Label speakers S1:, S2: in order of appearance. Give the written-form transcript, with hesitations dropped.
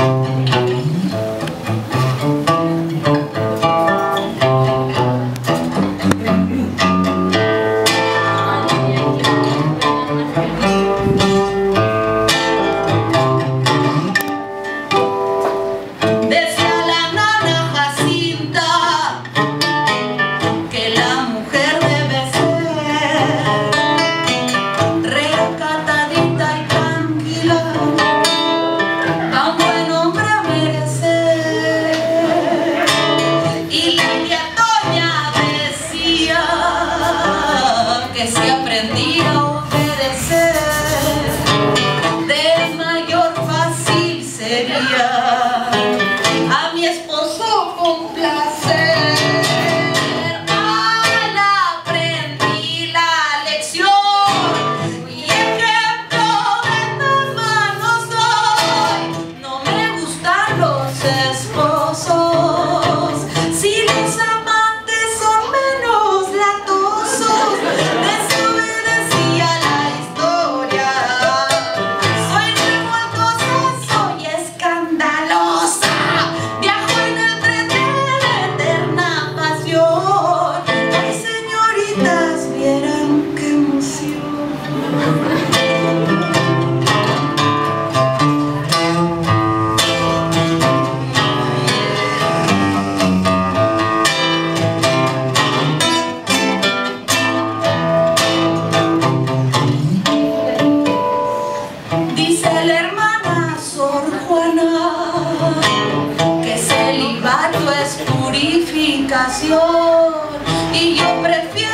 S1: Si aprendí a obedecer, de mayor fácil sería a mi esposo complacer. Al aprendí la lección y ejemplo de mamá no soy. No me gustan los esposos si los amantes son menos latosos. Desobedecía la historia, soy revoltosa, soy escandalosa, viajo en el tren de la eterna pasión. Ay, señoritas, vieran qué emoción. Dice la hermana Sor Juana que celibato es purificación y yo prefiero